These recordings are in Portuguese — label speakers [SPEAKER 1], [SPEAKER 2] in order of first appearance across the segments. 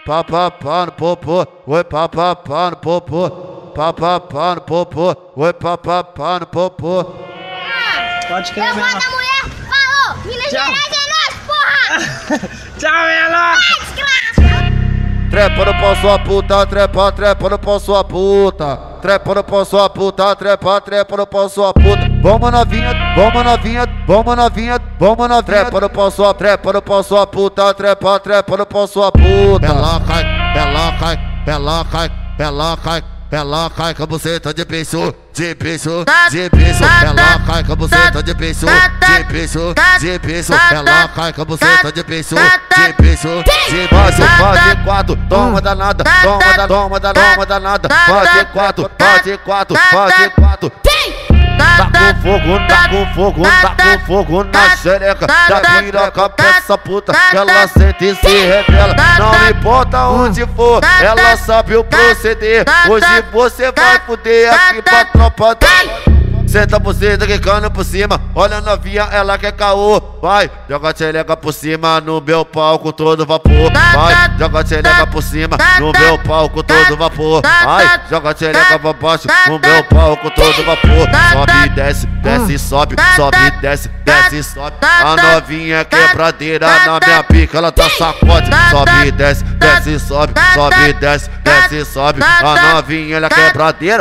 [SPEAKER 1] papapá no popô, oi papapá no popô, papapá no popô, oi papapá no popô.
[SPEAKER 2] Pode crer,
[SPEAKER 3] eu vou da mulher, falou, Minas Gerais é nós, porra!
[SPEAKER 2] Tchau, Melo!
[SPEAKER 1] Trepa no pau sua puta, trepa, trepa no pau sua puta. Trepa no pau sua puta, trepa, trepa no pau sua puta. Vamos novinha, vamos novinha, vamos novinha, vamos novinha. Trepa no pau sua, trepa no pau sua puta, trepa, trepa no pau sua puta. Ela cai, ela cai, ela cai, ela cai. Ela cai com a buceta de peixe, de peixe, de peixe. Ela cai com a buceta de peixe, de peixe, de peixe. Ela cai com a buceta de peixe, de peixe, de peixe. Faz quatro, toma danada, toma danada. Faz quatro, faz quatro. Tá com fogo, tá com fogo na xereca. Da piroca pra essa puta, ela sente e se revela. Não importa onde for, ela sabe o proceder. Hoje você vai fuder aqui pra tropa dele. Senta você quicando por cima, olha a novinha, ela quer caô. Vai, joga a xereca por cima no meu pau com todo vapor. Vai, joga a xereca por cima no meu pau com todo vapor. Vai, joga a xereca pra baixo no meu pau com todo vapor. Sobe e desce, desce e sobe, sobe e desce, desce e sobe. A novinha quebradeira na minha pica, ela tá sacode. Sobe e desce, desce e sobe, sobe e desce, desce e sobe. A novinha ela quebradeira.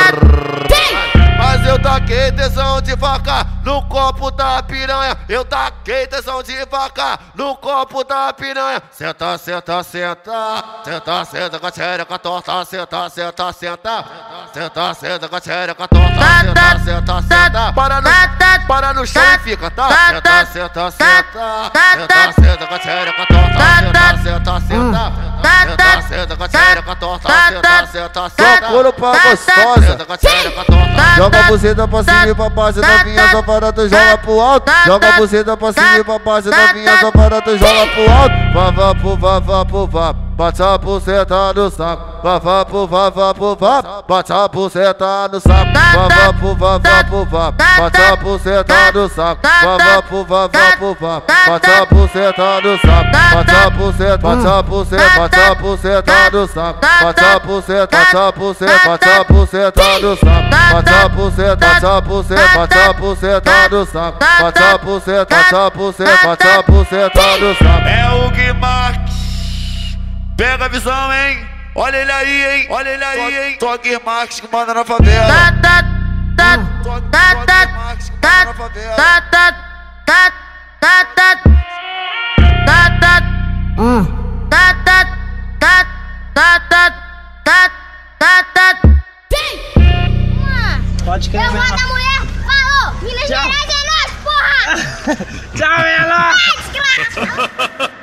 [SPEAKER 1] Mas eu taquei tesão de vaca no copo da piranha. Eu taquei tesão de vaca no copo da piranha. Senta, senta, senta. Senta, senta com a xereca torta. Senta, senta, senta. Senta, senta com a xereca torta. Senta, senta, senta. Para no chão e fica, tá? Senta, senta, senta. Senta, senta com a xereca torta. Senta, senta, senta. Senta, senta com a xereca torta. Senta, senta, senta. Procura pra gostosa. Senta com a xereca torta. Joga a buceta pra cima e pra baixo, novinha só para tu joga pro alto. Joga a buceta pra cima e pra baixo, novinha só para tu joga pro alto. Vá, pro vá, bate a buceta no saco. Vá, pro vá, bate a buceta no saco. Vá, pro vá, bate a buceta no saco. Vá, pro vá, bate a buceta no saco. Bate a buceta, bate a buceta, bate a buceta no saco. Bate a buceta, bate a buceta, bate a buceta no saco. Bate a buceta, bate a buceta, bate a buceta no saco. Bate a buceta, bate a buceta, bate a buceta no saco. É o Gui Marques, pega a visão, hein? Olha ele aí, hein? Olha ele aí, hein? Só Gui Marques que manda na favela. Só Gui Marques que manda na favela.
[SPEAKER 2] Pode crer,
[SPEAKER 3] eu vou da mulher, falou, Minas Gerais é nós, porra!
[SPEAKER 2] Tchau, Melo!
[SPEAKER 3] Desgraça!